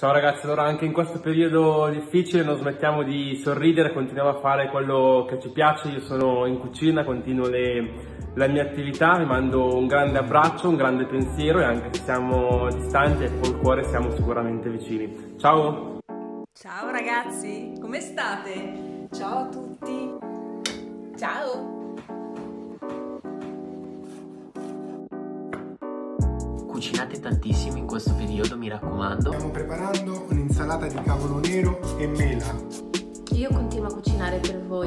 Ciao ragazzi, allora anche in questo periodo difficile non smettiamo di sorridere, continuiamo a fare quello che ci piace. Io sono in cucina, continuo la mia attività, vi mando un grande abbraccio, un grande pensiero e anche se siamo distanti e col cuore siamo sicuramente vicini. Ciao! Ciao ragazzi, come state? Ciao a tutti! Ciao! Cucinate tantissimo in questo periodo, mi raccomando. Stiamo preparando un'insalata di cavolo nero e mela. Io continuo a cucinare per voi.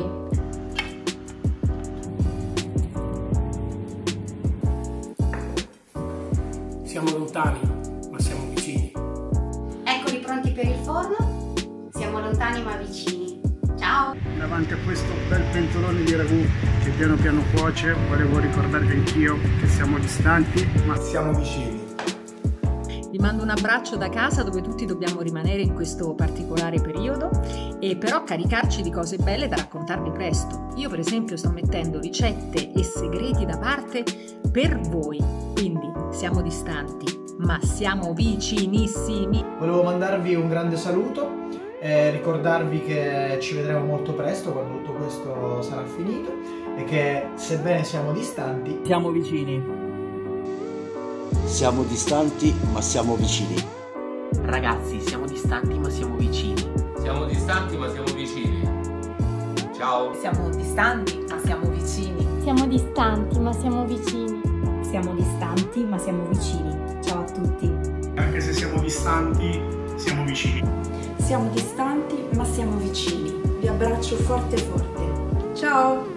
Siamo lontani, ma siamo vicini. Eccoli pronti per il forno? Siamo lontani ma vicini. Ciao! Davanti a questo bel pentolone di ragù che piano piano cuoce, volevo ricordarvi anch'io che siamo distanti, ma siamo vicini. Vi mando un abbraccio da casa dove tutti dobbiamo rimanere in questo particolare periodo e però caricarci di cose belle da raccontarvi presto. Io per esempio sto mettendo ricette e segreti da parte per voi, quindi siamo distanti ma siamo vicinissimi. Volevo mandarvi un grande saluto e ricordarvi che ci vedremo molto presto quando tutto questo sarà finito e che sebbene siamo distanti siamo vicini. Siamo distanti ma siamo vicini. Ragazzi, siamo distanti ma siamo vicini. Siamo distanti ma siamo vicini. Ciao. Siamo distanti ma siamo vicini. Siamo distanti ma siamo vicini. Siamo distanti ma siamo vicini. Ciao a tutti. anche se siamo distanti, siamo vicini. Siamo distanti ma siamo vicini. Vi abbraccio forte forte. Ciao!